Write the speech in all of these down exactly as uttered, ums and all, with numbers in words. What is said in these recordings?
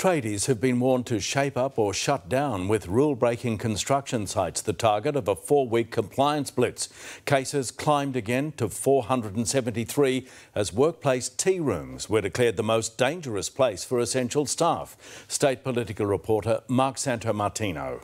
Tradies have been warned to shape up or shut down, with rule-breaking construction sites the target of a four-week compliance blitz. Cases climbed again to four hundred seventy-three as workplace tea rooms were declared the most dangerous place for essential staff. State political reporter Mark Santomartino.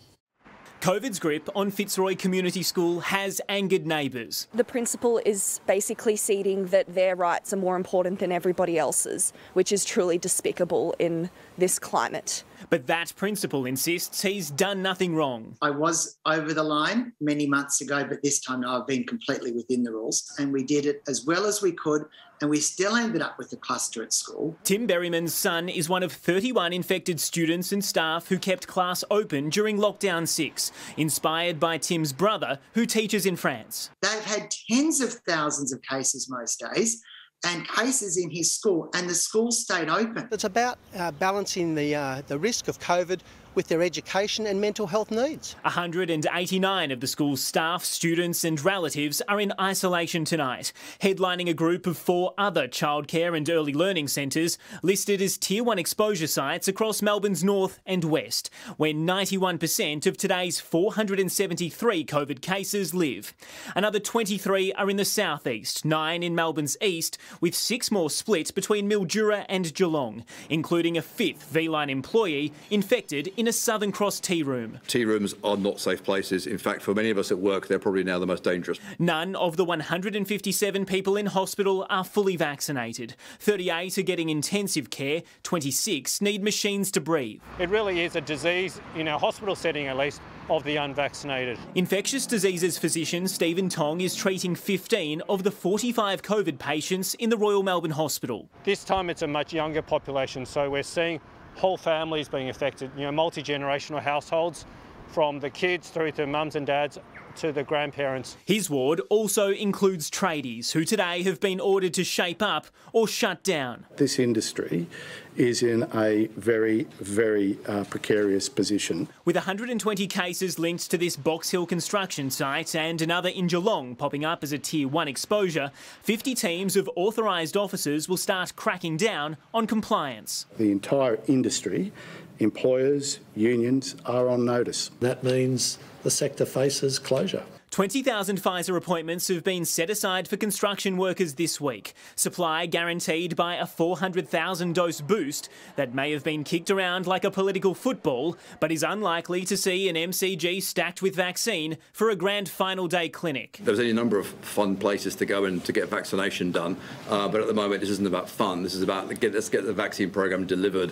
COVID's grip on Fitzroy Community School has angered neighbours. The principal is basically ceding that their rights are more important than everybody else's, which is truly despicable in this climate. But that principal insists he's done nothing wrong. I was over the line many months ago, but this time I've been completely within the rules, and we did it as well as we could, and we still ended up with a cluster at school. Tim Berryman's son is one of thirty-one infected students and staff who kept class open during lockdown six, inspired by Tim's brother, who teaches in France. They've had tens of thousands of cases most days, and cases in his school, and the school stayed open. It's about uh, balancing the, uh, the risk of COVID with their education and mental health needs. one hundred eighty-nine of the school's staff, students and relatives are in isolation tonight, headlining a group of four other childcare and early learning centres listed as Tier one exposure sites across Melbourne's north and west, where ninety-one percent of today's four hundred seventy-three COVID cases live. Another twenty-three are in the southeast, nine in Melbourne's east, with six more split between Mildura and Geelong, including a fifth V-Line employee infected in a Southern Cross tea room. Tea rooms are not safe places. In fact, for many of us at work, they're probably now the most dangerous. None of the one hundred fifty-seven people in hospital are fully vaccinated. thirty-eight are getting intensive care, twenty-six need machines to breathe. It really is a disease, in a hospital setting at least, of the unvaccinated. Infectious diseases physician Stephen Tong is treating fifteen of the forty-five COVID patients in the Royal Melbourne Hospital. This time it's a much younger population, so we're seeing whole families being affected, you know, multi-generational households, from the kids through to mums and dads to the grandparents. His ward also includes tradies, who today have been ordered to shape up or shut down. This industry is in a very, very uh, precarious position. With one hundred twenty cases linked to this Box Hill construction site and another in Geelong popping up as a Tier one exposure, fifty teams of authorised officers will start cracking down on compliance. The entire industry, employers, unions, are on notice. That means the sector faces closure. twenty thousand Pfizer appointments have been set aside for construction workers this week. Supply guaranteed by a four hundred thousand dose boost that may have been kicked around like a political football, but is unlikely to see an M C G stacked with vaccine for a grand final day clinic. There's any number of fun places to go and to get vaccination done, uh, but at the moment this isn't about fun. This is about get, let's get the vaccine program delivered.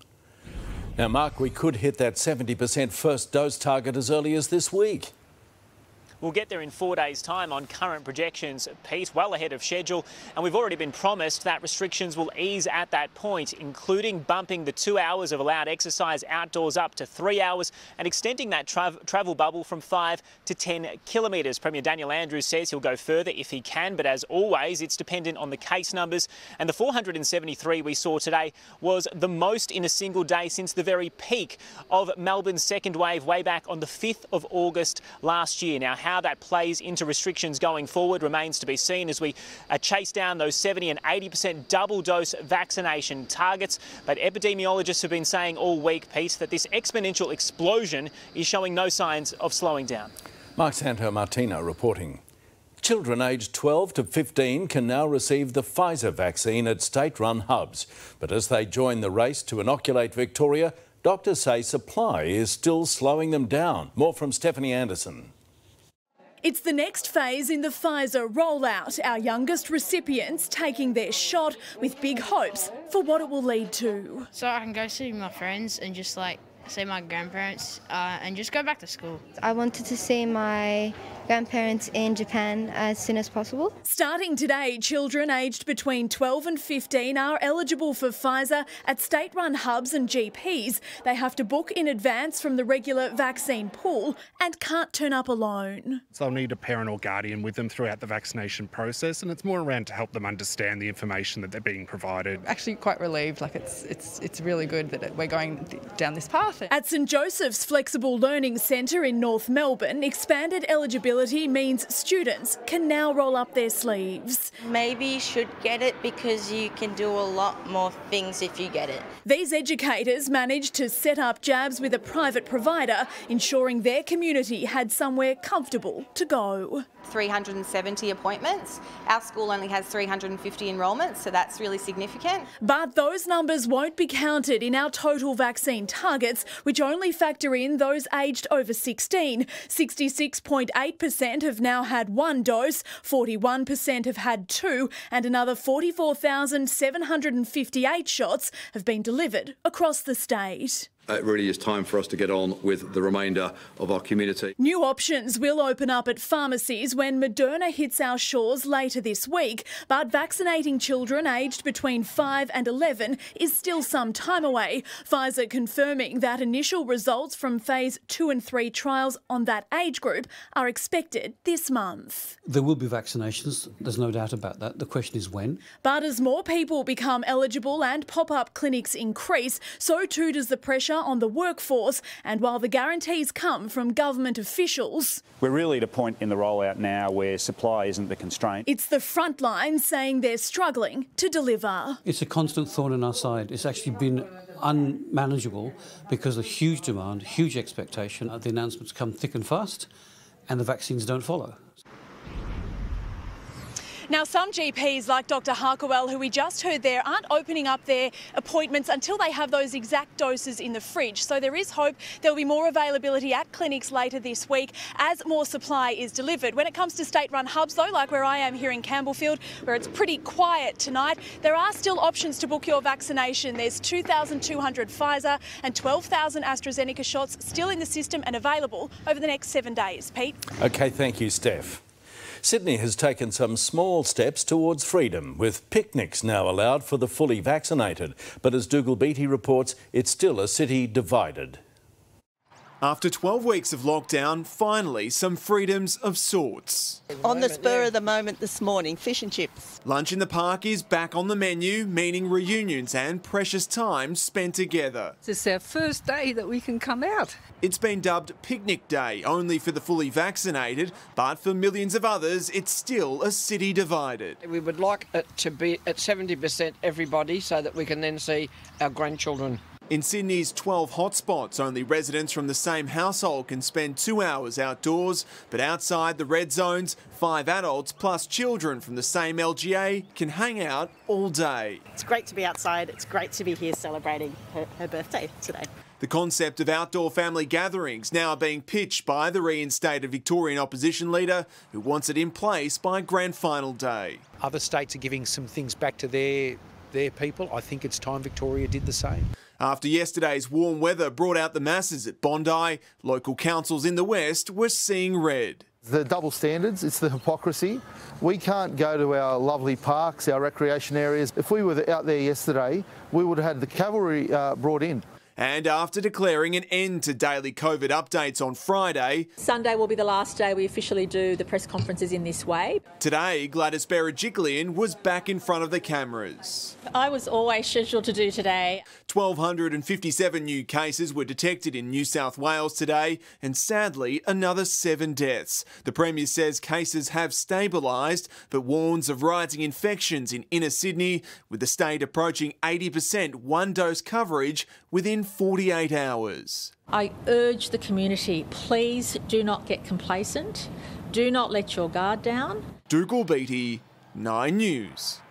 Now, Mark, we could hit that seventy percent first dose target as early as this week. We'll get there in four days' time on current projections, Pete, well ahead of schedule. And we've already been promised that restrictions will ease at that point, including bumping the two hours of allowed exercise outdoors up to three hours and extending that tra travel bubble from five to ten kilometres. Premier Daniel Andrews says he'll go further if he can, but as always, it's dependent on the case numbers. And the four hundred seventy-three we saw today was the most in a single day since the very peak of Melbourne's second wave way back on the fifth of August last year. Now, how that plays into restrictions going forward remains to be seen as we uh, chase down those seventy and eighty percent double dose vaccination targets. But epidemiologists have been saying all week, Pete, that this exponential explosion is showing no signs of slowing down. Mark Santomartino reporting. Children aged twelve to fifteen can now receive the Pfizer vaccine at state-run hubs. But as they join the race to inoculate Victoria, doctors say supply is still slowing them down. More from Stephanie Anderson. It's the next phase in the Pfizer rollout, our youngest recipients taking their shot with big hopes for what it will lead to. So I can go see my friends and just like see my grandparents uh, and just go back to school. I wanted to see my grandparents in Japan as soon as possible. Starting today, children aged between twelve and fifteen are eligible for Pfizer at state-run hubs and G Ps. They have to book in advance from the regular vaccine pool and can't turn up alone. So they'll need a parent or guardian with them throughout the vaccination process, and it's more around to help them understand the information that they're being provided. Actually quite relieved, like it's, it's, it's really good that we're going down this path. At St Joseph's Flexible Learning Centre in North Melbourne, expanded eligibility availability means students can now roll up their sleeves. Maybe you should get it because you can do a lot more things if you get it. These educators managed to set up jabs with a private provider, ensuring their community had somewhere comfortable to go. three hundred seventy appointments. Our school only has three hundred fifty enrolments, so that's really significant. But those numbers won't be counted in our total vaccine targets, which only factor in those aged over sixteen. sixty-six point eight percent have now had one dose, forty-one percent have had two, and another forty-four thousand seven hundred fifty-eight shots have been delivered across the state. It really is time for us to get on with the remainder of our community. New options will open up at pharmacies when Moderna hits our shores later this week, but vaccinating children aged between five and eleven is still some time away. Pfizer confirming that initial results from phase two and three trials on that age group are expected this month. There will be vaccinations, there's no doubt about that. The question is when. But as more people become eligible and pop-up clinics increase, so too does the pressure on the workforce, and while the guarantees come from government officials, we're really at a point in the rollout now where supply isn't the constraint. It's the front line saying they're struggling to deliver. It's a constant thorn in our side. It's actually been unmanageable because of huge demand, huge expectation. The announcements come thick and fast and the vaccines don't follow. Now, some G Ps, like Doctor Harkewell, who we just heard there, aren't opening up their appointments until they have those exact doses in the fridge. So there is hope there'll be more availability at clinics later this week as more supply is delivered. When it comes to state-run hubs, though, like where I am here in Campbellfield, where it's pretty quiet tonight, there are still options to book your vaccination. There's two thousand two hundred Pfizer and twelve thousand AstraZeneca shots still in the system and available over the next seven days. Pete? OK, thank you, Steph. Sydney has taken some small steps towards freedom, with picnics now allowed for the fully vaccinated. But as Dougal Beattie reports, it's still a city divided. After twelve weeks of lockdown, finally some freedoms of sorts. On the spur of the moment this morning, fish and chips. Lunch in the park is back on the menu, meaning reunions and precious time spent together. This is our first day that we can come out. It's been dubbed Picnic Day, only for the fully vaccinated, but for millions of others, it's still a city divided. We would like it to be at seventy percent everybody so that we can then see our grandchildren. In Sydney's twelve hotspots, only residents from the same household can spend two hours outdoors, but outside the red zones, five adults plus children from the same L G A can hang out all day. It's great to be outside. It's great to be here celebrating her, her birthday today. The concept of outdoor family gatherings now being pitched by the reinstated Victorian opposition leader, who wants it in place by grand final day. Other states are giving some things back to their, their people. I think it's time Victoria did the same. After yesterday's warm weather brought out the masses at Bondi, local councils in the west were seeing red. The double standards, it's the hypocrisy. We can't go to our lovely parks, our recreation areas. If we were out there yesterday, we would have had the cavalry uh, brought in. And after declaring an end to daily COVID updates on Friday, Sunday will be the last day we officially do the press conferences in this way. Today, Gladys Berejiklian was back in front of the cameras. I was always scheduled to do today. one thousand two hundred fifty-seven new cases were detected in New South Wales today, and sadly, another seven deaths. The Premier says cases have stabilised, but warns of rising infections in inner Sydney, with the state approaching eighty percent one-dose coverage within forty-eight hours. I urge the community, please do not get complacent. Do not let your guard down. Dougal Beattie, Nine News.